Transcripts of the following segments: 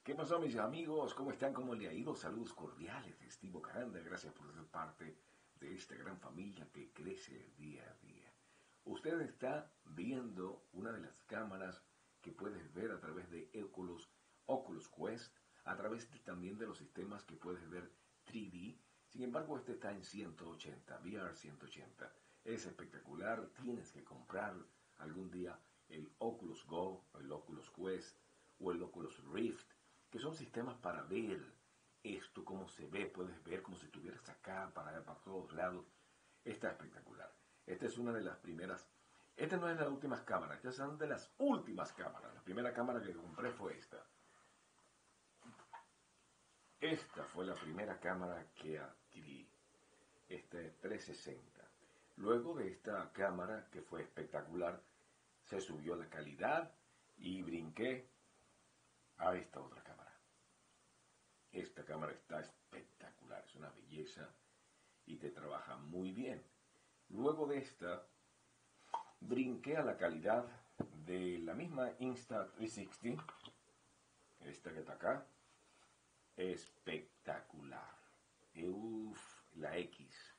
¿Qué pasó, mis amigos? ¿Cómo están? ¿Cómo le ha ido? Saludos cordiales de Estivo Caranda. Gracias por ser parte de esta gran familia que crece día a día. Usted está viendo una de las cámaras que puedes ver a través de Oculus Quest, a través también de los sistemas que puedes ver 3D. Sin embargo, este está en 180, VR 180. Es espectacular, tienes que comprar algún día el Oculus Go, el Oculus Quest o el Oculus Rift, que son sistemas para ver esto, cómo se ve, puedes ver como si estuvieras acá, para todos lados. Está espectacular. Esta es una de las primeras, esta no es de las últimas cámaras, estas son de las últimas cámaras. La primera cámara que compré fue esta. Esta fue la primera cámara que adquirí, este 360. Luego de esta cámara, que fue espectacular, se subió la calidad y brinqué a esta otra cámara. Esta cámara está espectacular, es una belleza y te trabaja muy bien. Luego de esta, brinqué a la calidad de la misma Insta360, esta que está acá, espectacular. Uf, la X.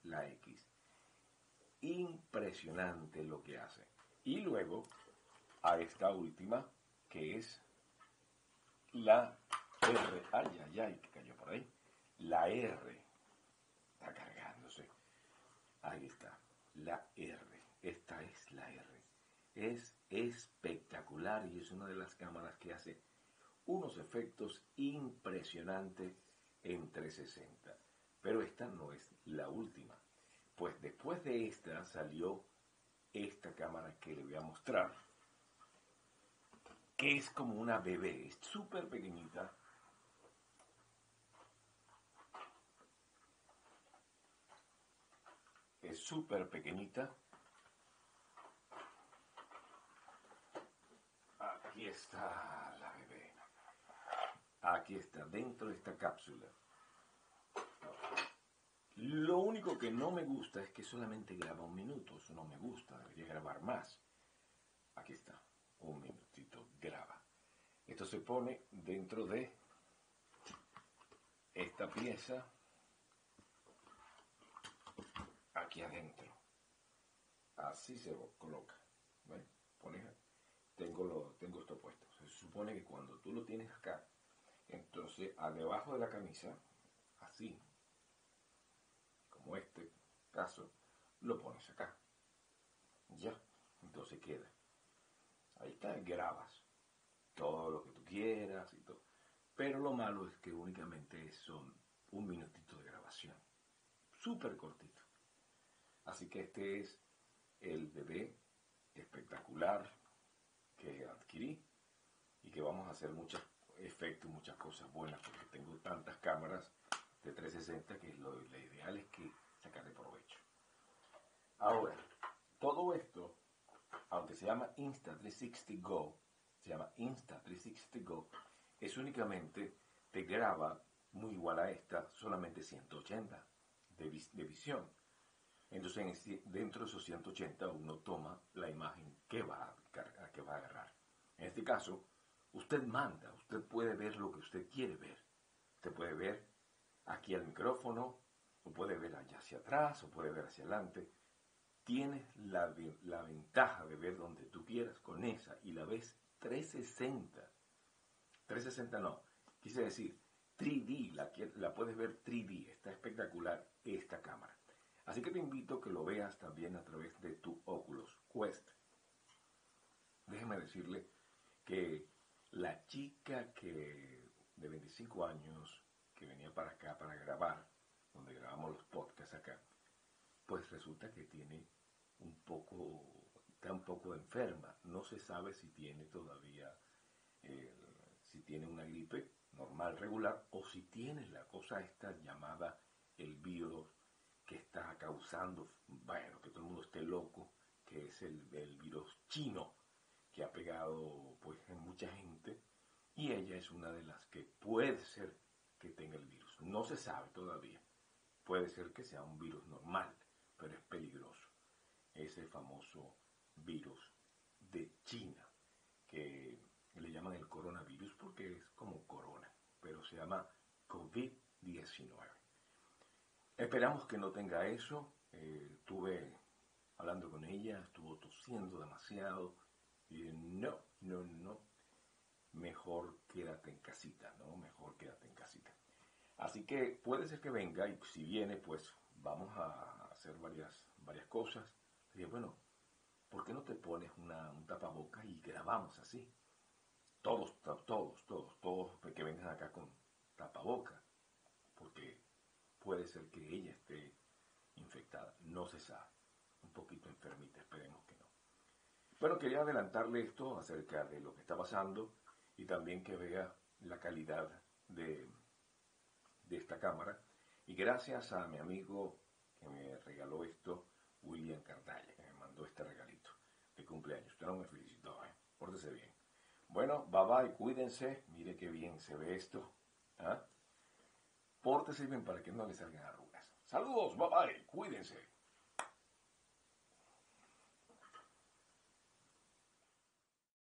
Impresionante lo que hace. Y luego a esta última, que es la R. Ay, que cayó por ahí. La R. Está cargándose. Ahí está. La R. Esta es la R. Es espectacular y es una de las cámaras que hace unos efectos impresionantes en 360. Pero esta no es la última. Pues después de esta salió esta cámara que le voy a mostrar, que es como una bebé, es súper pequeñita. Es súper pequeñita. Aquí está la bebé. Aquí está, dentro de esta cápsula. Lo único que no me gusta es que solamente graba 1 minuto. Eso no me gusta, debería grabar más. Aquí está, 1 minutito, graba. Esto se pone dentro de esta pieza, aquí adentro. Así se coloca. ¿Ven? Tengo esto puesto. Se supone que cuando tú lo tienes acá, entonces debajo de la camisa, así, como este caso, lo pones acá. Ya, entonces queda. Ahí está, grabas todo lo que tú quieras y todo. Pero lo malo es que únicamente son 1 minutito de grabación. Súper cortito. Así que este es el bebé espectacular que adquirí y que vamos a hacer muchos efectos, muchas cosas buenas, porque tengo tantas cámaras de 360 que lo ideal es que sacarle provecho. Ahora, todo esto, aunque se llama Insta360 Go, es únicamente, te graba muy igual a esta, solamente 180 de visión. Entonces, dentro de esos 180 uno toma la imagen que va a agarrar. En este caso, usted manda, usted puede ver lo que usted quiere ver. Usted puede ver aquí al micrófono, o puede ver allá hacia atrás, o puede ver hacia adelante. Tienes la ventaja de ver donde tú quieras con esa y la ves 360. 360 no, quise decir 3D, la puedes ver 3D, está espectacular esta cámara. Así que te invito a que lo veas también a través de tu Oculus Quest. Déjeme decirle que la chica de 25 años que venía para acá para grabar, donde grabamos los podcasts acá, pues resulta que está un poco enferma. No se sabe si tiene todavía, si tiene una gripe normal, regular, o si tiene la cosa esta llamada el virus que está causando, bueno, que todo el mundo esté loco, que es el virus chino, que ha pegado pues en mucha gente, y ella es una de las que puede ser que tenga el virus. No se sabe todavía. Puede ser que sea un virus normal, pero es peligroso. Ese famoso virus de China, que le llaman el coronavirus porque es como corona. llama COVID-19. Esperamos que no tenga eso. Estuve hablando con ella, estuvo tosiendo demasiado. Y no, mejor quédate en casita, ¿no? Mejor quédate en casita. Así que puede ser que venga y si viene, pues vamos a hacer varias cosas. Le dije, bueno, ¿por qué no te pones un tapabocas y grabamos así? Todos que vengan acá con tapabocas, porque puede ser que ella esté infectada, no se sabe, un poquito enfermita, esperemos que no. Bueno, quería adelantarle esto acerca de lo que está pasando y también que vea la calidad de esta cámara. Y gracias a mi amigo que me regaló esto, William Cardalla, que me mandó este regalito de cumpleaños. Usted no me felicitó, pórtese bien. Bueno, bye bye, cuídense. Mire qué bien se ve esto. ¿Ah? Pórtese bien para que no le salgan arrugas. Saludos, bye bye, cuídense.